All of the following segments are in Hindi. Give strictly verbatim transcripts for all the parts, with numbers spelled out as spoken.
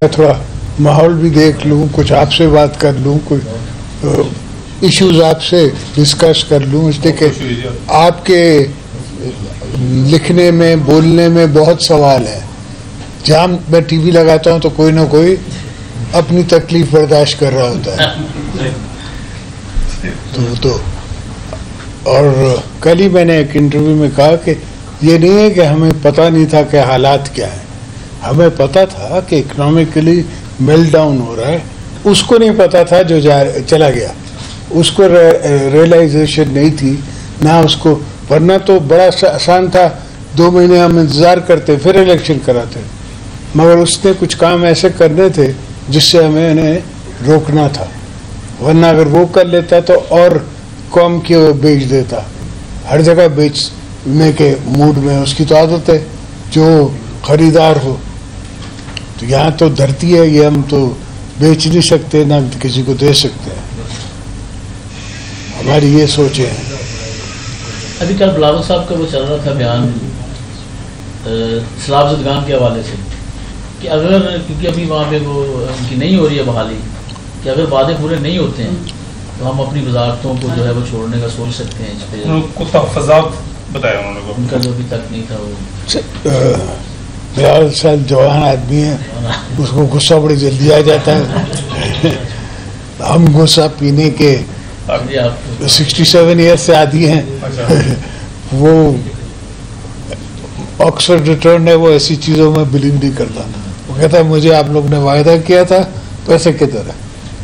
थोड़ा माहौल भी देख लूँ, कुछ आपसे बात कर लूँ, कोई इश्यूज आपसे डिस्कस कर लूँ, इसलिए कि आपके लिखने में बोलने में बहुत सवाल है। जहाँ मैं टीवी लगाता हूँ तो कोई ना कोई अपनी तकलीफ बर्दाश्त कर रहा होता है। तो तो और कल ही मैंने एक इंटरव्यू में कहा कि ये नहीं है कि हमें पता नहीं था कि हालात क्या है, हमें पता था कि इकोनॉमिकली मेल्टडाउन हो रहा है, उसको नहीं पता था जो जा चला गया, उसको रियलाइजेशन नहीं थी ना उसको, वरना तो बड़ा आसान था, दो महीने हम इंतज़ार करते फिर इलेक्शन कराते, मगर उसने कुछ काम ऐसे करने थे जिससे हमें उन्हें रोकना था, वरना अगर वो कर लेता तो और कम के बेच देता, हर जगह बेचने के मूड में उसकी तो आदत है, जो खरीदार हो। तो यहाँ तो धरती है, ये हम तो बेच नहीं सकते ना किसी को दे सकते हैं, हमारी ये सोचे हैं। अभी कल बिलावल साहब का वो चल रहा था बयान सलाब जदगान के हवाले से कि अगर, क्योंकि अभी वहाँ पे वो उनकी नहीं हो रही है बहाली, कि अगर वादे पूरे नहीं होते हैं तो हम अपनी वजारतों को जो है वो छोड़ने का सोच सकते हैं। इस पर बताया उन्होंने को उनका जो अभी तक नहीं था वो बिलावल साहब जवान आदमी है, उसको गुस्सा बड़ी जल्दी आ जाता है। हम गुस्सा पीने के सिक्सटी सेवन ईयर से आदि हैं। वो ऑक्सफोर्ड रिटर्न है, वो ऐसी चीज़ों में बिलीव नहीं करता। वो कहता है मुझे आप लोग ने वायदा किया था पैसे की तरह,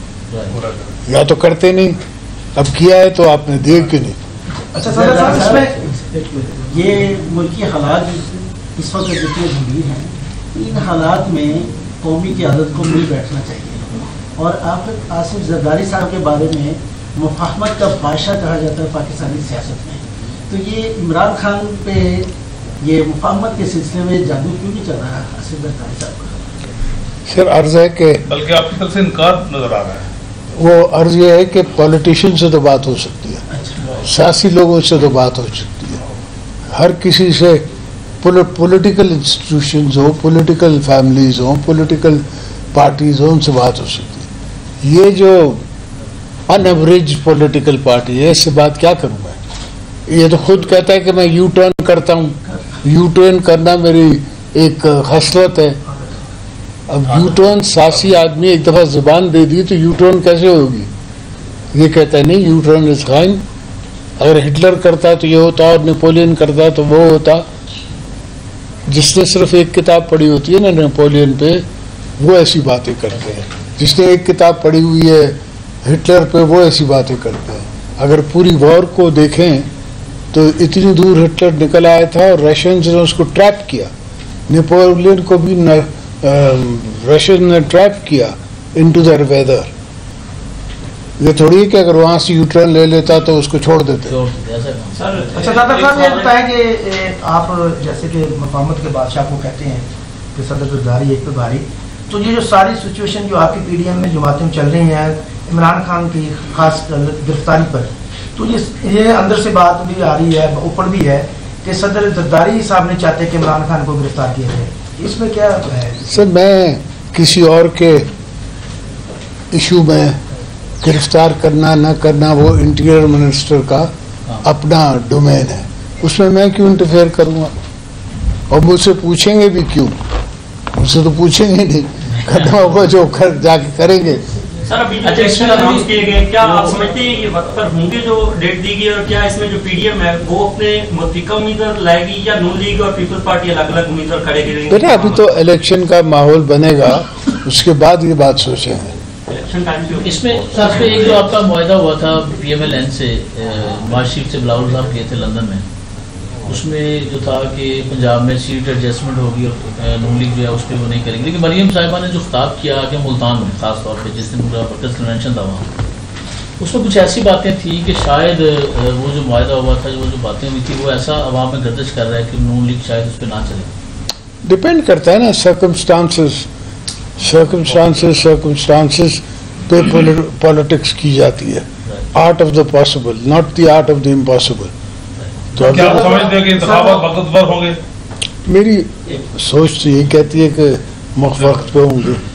या तो करते नहीं, अब किया है तो आपने दिए क्यों नहीं। अच्छा सर, इसमें ये मुल्की हालात इस वक्त जितने गंभीर हैं, इन हालात में कौमी क़यादत को मिल बैठना चाहिए। और आप आसिफ जरदारी साहब के बारे में मुफाहमत का बादशाह कहा जाता है पाकिस्तानी सियासत में, तो ये इमरान खान पे ये मुफाहमत के सिलसिले में जादू क्यों नहीं चल रहा है आसिफ जरदारी साहब का? सर अर्ज है कि बल्कि आपकी तरफ से इनकार नजर आ रहा है। वो अर्ज ये है कि पॉलिटिशियन से तो बात हो सकती है, सियासी लोगों से तो बात हो सकती है, हर किसी से, पॉलिटिकल इंस्टीट्यूशंस हो, पॉलिटिकल फैमिलीज हो, पॉलिटिकल पार्टीज हो, उनसे बात हो सकती है। ये जो अनएवरेज पॉलिटिकल पार्टी है, इससे बात क्या करूं मैं? ये तो खुद कहता है कि मैं यू टर्न करता हूं, यू टर्न करना मेरी एक खसलत है। अब यू टर्न, सासी आदमी एक दफा जुबान दे दी तो यू टर्न कैसे होगी? ये कहता है नहीं, यू टर्न इज फाइन। अगर हिटलर करता तो ये होता, और नेपोलियन करता तो वो होता। जिसने सिर्फ एक किताब पढ़ी होती है ना नेपोलियन पे, वो ऐसी बातें करते हैं। जिसने एक किताब पढ़ी हुई है हिटलर पे, वो ऐसी बातें करते हैं। अगर पूरी वॉर को देखें तो इतनी दूर हिटलर निकल आया था और रशियंस ने उसको ट्रैप किया, नेपोलियन को भी रशियन ने ट्रैप किया इनटू देयर वेदर। ये थोड़ी है कि अगर वहाँ से यूटर्न ले लेता तो उसको छोड़ देते। अच्छा दादा साहब, ये बताएं कि आप जैसे कि मुफाहमत के बादशाह को कहते हैं कि सदर जरदारी एक बारी, तो ये जो सारी सिचुएशन जो आपकी पीडीएम में जमातें चल रही हैं इमरान खान की खास गिरफ्तारी पर, तो ये ये अंदर से बात भी आ रही है, ऊपर भी है कि सदर जरदारी साहब ने चाहते कि इमरान खान को गिरफ्तार किया जाए, इसमें क्या है? सर मैं किसी और के इशू में गिरफ्तार करना न करना वो इंटीरियर मिनिस्टर का अपना डोमेन है, उसमें मैं क्यों इंटरफेयर करूँगा? और मुझसे पूछेंगे भी क्यों? मुझसे तो पूछेंगे नहीं, करना होगा जो कर जाके करेंगे। सर अभी जो इलेक्शन अनाउंस किए गए, क्या आप समझते हैं ये वक्त पर होंगे जो डेट दी गई, और क्या इसमें जो पीडीएम है वो अपने मुतफिका उम्मीदवार लाएगी या नून लीग और पीपल्स पार्टी अलग अलग उम्मीदवार खड़े करेंगे? बेटा अभी तो इलेक्शन का माहौल बनेगा, उसके बाद ये बात सोचेंगे। इसमें इसमें एक जो आपका मुआहदा हुआ था पीएमएलएन से, मार्कशीट से बिलावल साहब गए थे लंदन में, उसमें जो था कि पंजाब में सीट एडजस्टमेंट होगी और नून लीग जो है उस पर वो नहीं करेंगे, लेकिन मरियम साहिबा ने जो खिताब किया कि मुल्तान में खास तौर पे जिस दिन पूरा वर्कर्स कन्वेंशन था वहाँ, उसमें कुछ ऐसी बातें थी कि शायद वो जो मुआहदा हुआ था, वो जो बातें हुई थी, वो ऐसा अवाम में गर्दिश कर रहा है कि नून लीग शायद उस पर ना चले। डिपेंड करता है ना, सर्कमस्टांसेस सर्कमस्टांसेस सर्कमस्टांसेस पे पॉलिटिक्स की जाती है। Art of the possible, not the art of the impossible. तो क्या आप समझते हैं कि इंतखाबात वक्त पर होंगे? मेरी सोच तो यही कहती है कि वक्त पे होंगे।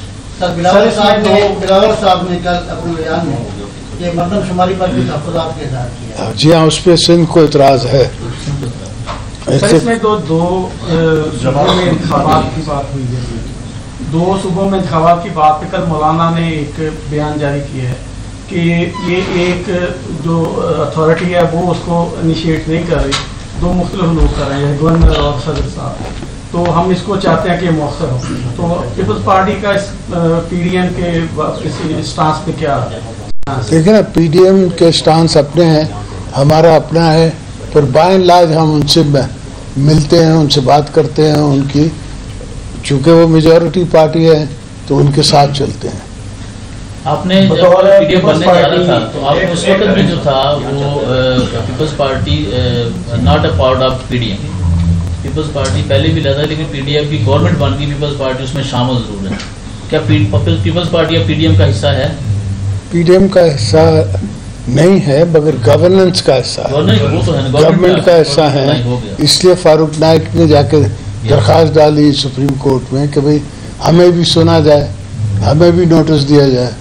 सर बिलावल साहब ने बिलावल साहब ने कल अपने बयान में ये मरदमशुमारी पर भी तहफ़्फ़ुज़ात के इज़हार किया। जी हाँ, उस पर सिंध को इतराज़ है। सर इसमें दो दो सूबों में इंतखाबात की बात हुई है, दो सूबों में इंतखाबात की बात पे कल मौलाना ने एक बयान जारी किया है कि ये एक जो अथॉरिटी है वो उसको इनिशिएट नहीं कर रही, दो मुख्तलिफ लोग कर रहे हैं, गवर्नर और सदर साहब। तो हम इसको चाहते हैं कि मौसर हो। तो पीपल्स पार्टी का इस पीडीएम के इस स्टांस पे क्या है? देखिए ना, पीडीएम के स्टांस अपने हैं, हमारा अपना है, पर बाय एंड लार्ज हम उनसे मिलते हैं, उनसे बात करते हैं, उनकी चूँकि वो मेजॉरिटी पार्टी है तो उनके साथ चलते हैं। आपने जब पीडीएम बनने जा रहा था तो आपने उस वक्त भी जो था वो People's Party not a part of PDM, People's Party पहले भी लगा, लेकिन पीडीएम की गवर्नमेंट बन गई, पीपल्स पार्टी उसमें शामिल जरूर है। क्या पीपल्स पार्टी अब पीडीएम का हिस्सा है? पीडीएम का हिस्सा नहीं है, मगर गवर्नेंस का हिस्सा है, गवर्नमेंट का हिस्सा है। इसलिए फारूक नाइक ने जाके दरख्वास्त डाली सुप्रीम कोर्ट में कि भाई हमें भी सुना जाए, हमें भी नोटिस दिया जाए।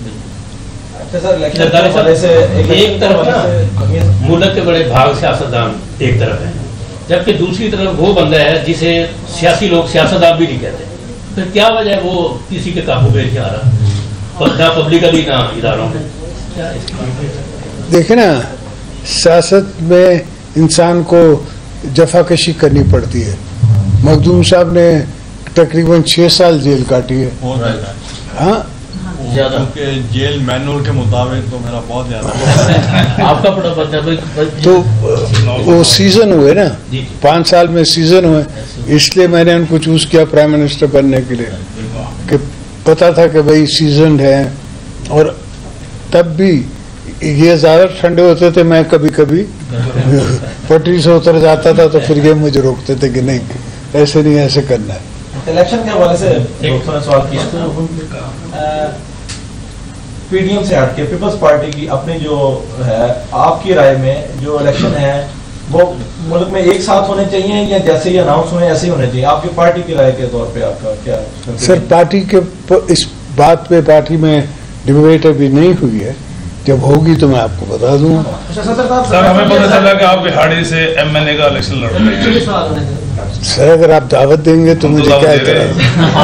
एक तरफ मुल्क के बड़े भाग सियासतदान एक तरफ है, जबकि दूसरी तरफ वो बंदा है जिसे सियासी लोग सियासतदान भी नहीं कहते। फिर क्या वजह है वो किसी के काबू में नहीं आ रहा, ना पब्लिकली ना इदारों में? देखे ना, सियासत में इंसान को जफाकशी करनी पड़ती है। मखदूम साहब ने तकरीबन छः साल जेल काटी है। हाँ, जेल मैनुअल के मुताबिक तो मेरा बहुत ज्यादा आपका बड़ा बता तो वो सीजन हुए ना, पाँच साल में सीजन हुए, इसलिए मैंने उनको चूज किया प्राइम मिनिस्टर बनने के लिए कि पता था कि भाई सीजन है। और तब भी ये ज़्यादा ठंडे होते थे, मैं कभी कभी पटरी से उतर जाता था, तो फिर ये मुझे रोकते थे कि नहीं ऐसे नहीं, ऐसे करना है। इलेक्शन के हवाले से सवाल किया, पीडीएम से हटके पीपल्स पार्टी की अपनी जो है, आपकी राय में जो इलेक्शन है वो मुल्क में एक साथ होने चाहिए या जैसे ही अनाउंस हुए ऐसे ही होने चाहिए? आपकी पार्टी की राय के तौर पे आपका क्या? सर, पार्टी के इस बात पे पार्टी में डिबेट अभी नहीं हुई है, जब होगी तो मैं आपको बता दूंगा। सर, हमें पता चला कि आप बिहाड़ी से एमएनए का इलेक्शन लड़ रहे हैं। सर, अगर आप दावत देंगे तो मुझे क्या इतराज़?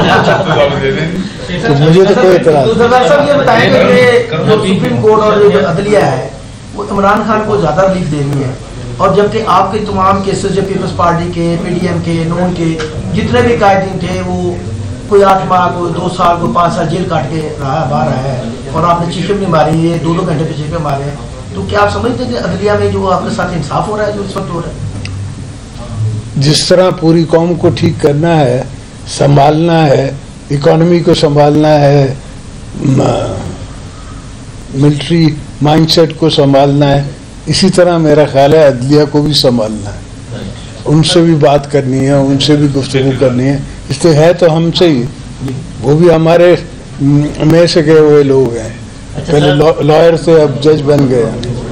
तो मुझे तो कोई इतराज़ नहीं। ये बताएंगे कि जो सुप्रीम कोर्ट और जो अदलिया है वो इमरान खान को ज्यादा रिलीफ दे रही है, और जबकि आपके तमाम केसेस जो पीपल्स पार्टी के, पीडीएम के, नून के जितने भी कायदीन थे वो कोई आठ माह, कोई दो साल, कोई पाँच साल जेल काट के रहा बाहर आया है, और आपने चीखे भी मारी है, दो दो घंटे पे चीखे मारे हैं। तो क्या आप समझते हैं कि अदलिया में जो आपके साथ इंसाफ हो रहा है जो इस वक्त हो रहा है? जिस तरह पूरी कौम को ठीक करना है, संभालना है, इकोनॉमी को संभालना है, मिलिट्री माइंडसेट को संभालना है, इसी तरह मेरा ख्याल है अदलिया को भी संभालना है, उनसे भी बात करनी है, उनसे भी गुफ्तगू करनी है। इसलिए है तो हमसे ही, वो भी हमारे में से गए हुए लोग हैं, पहले लॉयर थे, अब जज बन गए।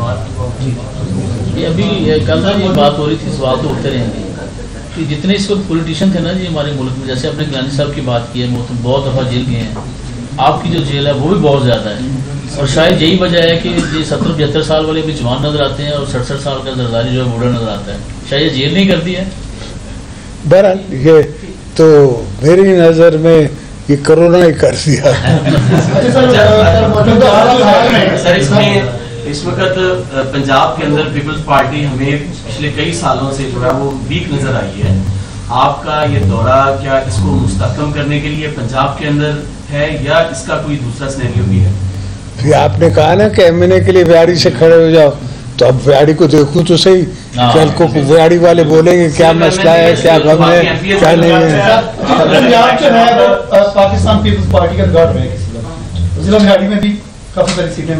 अभी कल ना ये बात हो रही थी, सवाल तो उठते रहेंगे कि जितने इस वक्त पॉलिटिशियन थे ना जी हमारे मुल्क में, जैसे आपने गिलानी साहब की बात की है, वो तो बहुत दफ़ा जेल गए हैं, आपकी जो जेल है वो भी बहुत ज़्यादा है, और शायद यही वजह है कि ये सत्तर पचहत्तर साल वाले भी जवान नजर आते हैं और सड़सठ साल का जरदारी जो है बूढ़ा नजर आता है। शायद जेल नहीं करती है। बहरहाल ये तो मेरी नज़र में ये कोरोना ही कर दिया। सर, इसमें इस वक्त पंजाब के अंदर पीपल्स पार्टी हमें पिछले कई सालों से जो है वो वीक नजर आई है। आपका ये दौरा क्या इसको मुस्तहकम करने के लिए पंजाब के अंदर है या इसका कोई दूसरा सिनेरियो भी है? फिर आपने कहा ना कि एमएनए के लिए व्याड़ी से खड़े हो जाओ, तो अब व्याड़ी को देखूं तो सही, कल को व्याड़ी वाले बोलेंगे क्या मसला है, क्या गम है, क्या नहीं है। पंजाब जो है वो पाकिस्तान पीपल्स पार्टी का गढ़ है, जिला व्याड़ी में भी काफी सारी सीटें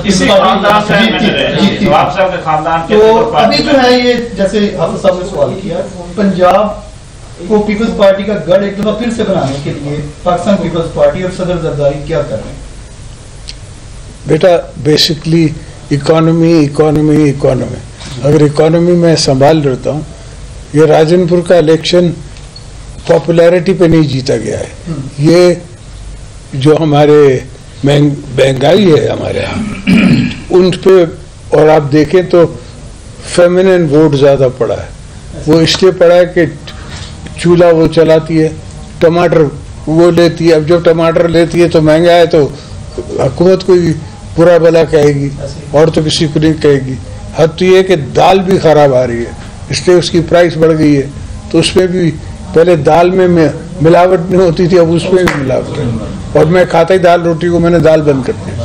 तो अभी जो है ये जैसे हाफिज साहब ने सवाल किया, पंजाब को पीपल्स पार्टी का गढ़ एक दफा फिर से बनाने के लिए पाकिस्तान पीपल्स पार्टी और सदर जरदारी क्या कर रहे हैं? बेटा, बेसिकली इकोनॉमी इकोनॉमी इकोनॉमी अगर इकोनॉमी में संभाल रहता हूँ, ये राजनपुर का इलेक्शन पॉपुलैरिटी पे नहीं जीता गया है, ये जो हमारे महंग महंगाई है हमारे यहाँ उन पे, और आप देखें तो फेमिनिन वोट ज़्यादा पड़ा है। वो इसलिए पड़ा है कि चूल्हा वो चलाती है, टमाटर वो लेती है। अब जब टमाटर लेती है तो महंगा है तो हुकूमत को भी बुरा भला कहेगी और तो किसी को नहीं कहेगी। हद तो ये कि दाल भी ख़राब आ रही है, इसलिए उसकी प्राइस बढ़ गई है। तो उसमें भी पहले दाल में मिलावट नहीं होती थी, अब उसमें भी मिलावट है। और मैं खाता ही दाल रोटी को, मैंने दाल बंद कर दी।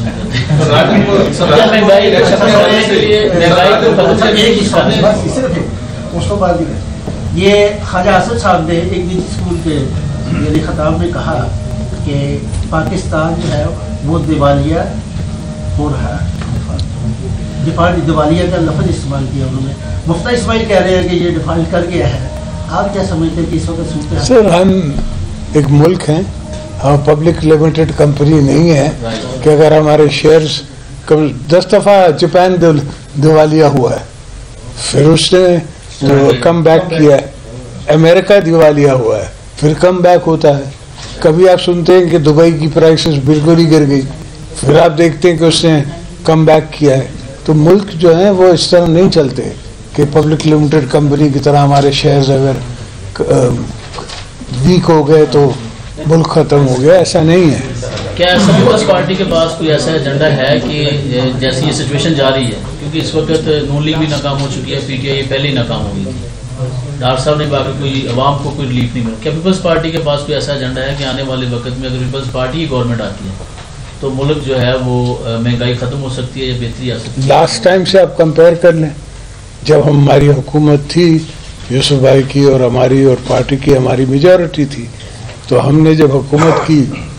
ये ख्वाजा असद साहब ने एक निजी स्कूल के मेरे खिताब में कहा कि पाकिस्तान जो है वो दिवालिया हो रहा है। डिफॉल्ट दिवालिया का लफ्ज़ इस्तेमाल किया उन्होंने। मुफ्ता इस्माइल कह रहे हैं कि ये डिफॉल्ट कर गया है। आप क्या समझते हैं कि इस वक्त सूरत? सर, हम एक मुल्क हैं, हम पब्लिक लिमिटेड कंपनी नहीं है कि अगर हमारे शेयर्स कम दस दफ़ा जापान दिवालिया हुआ है, फिर उसने तो कम बैक किया है। अमेरिका दिवालिया हुआ है, फिर कम बैक होता है। कभी आप सुनते हैं कि दुबई की प्राइसेस बिल्कुल ही गिर गई, फिर आप देखते हैं कि उसने कम बैक किया है। तो मुल्क जो है वो इस तरह नहीं चलते कि पब्लिक लिमिटेड कंपनी की तरह हमारे शेयर्स अगर वीक हो गए तो मुल्क ख़त्म हो गया, ऐसा नहीं है। क्या पीपल्स पार्टी के पास कोई ऐसा एजेंडा है कि जैसी ये सिचुएशन जा रही है, क्योंकि इस वक्त नून लीग भी नाकाम हो चुकी है, पीटीआई पहले ही नाकाम हो गई थी, डॉक्टर साहब ने बाकी कोई अवाम को कोई रिलीफ नहीं मिला, क्या पीपल्स पार्टी के पास कोई ऐसा एजेंडा है कि आने वाले वक्त में अगर पीपल्स पार्टी की गवर्नमेंट आती है तो मुल्क जो है वो महंगाई ख़त्म हो सकती है या बेहतरी आ सकती है? लास्ट टाइम से आप कंपेयर कर लें, जब हमारी हुकूमत थी यूसुफ भाई की और हमारी और पार्टी की हमारी मेजॉरिटी थी, तो हमने जब हुकूमत की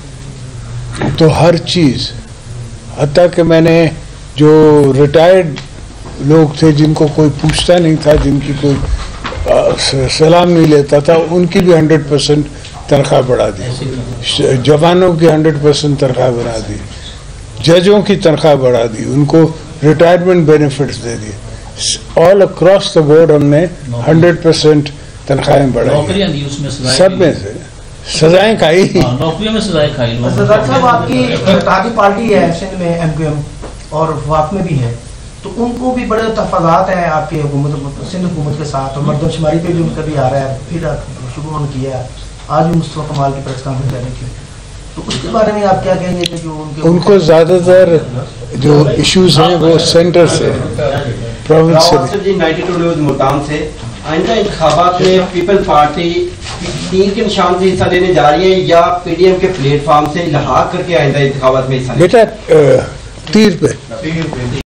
तो हर चीज़, हत्ता कि मैंने जो रिटायर्ड लोग थे जिनको कोई पूछता नहीं था, जिनकी कोई आ, सलाम नहीं लेता था, उनकी भी हंड्रेड परसेंट तनख्वाह बढ़ा दी। जवानों की हंड्रेड परसेंट तनख्वाह बढ़ा दी, जजों की तनख्वाह बढ़ा दी, उनको रिटायरमेंट बेनिफिट्स दे दिए। ऑल अक्रॉस द बोर्ड हमने हंड्रेड परसेंट तनख्वाहें बढ़ाई, सब में से सजाएं खाई, नौकरियों में सजाएं खाई। डॉक्टर साहब, आपकी इत्तेहादी पार्टी है सिंध में, एमक्यूएम, और वफाक में भी है, तो उनको भी बड़े तफादात हैं आपके हुकूमत सिंध हुकूमत के साथ, और मरदमशुमारी पे भी उनका भी आ रहा है, फिर शुरू उन्होंने किया है आज भी मुस्तफा कमाल की प्रेस कॉन्फ्रेंस करने की, तो उसके बारे में आप क्या कहेंगे कि जो उनके उनको ज़्यादातर जो इश्यूज हैं वो सेंटर से, प्रोविंस से। आइंदा इंतखाबात में पीपल पार्टी तीर के निशान से हिस्सा लेने जा रही है या पीडीएम के प्लेटफॉर्म से लहाक करके आइंदा इंतखाबात में हिस्सा? बेटा तीर पे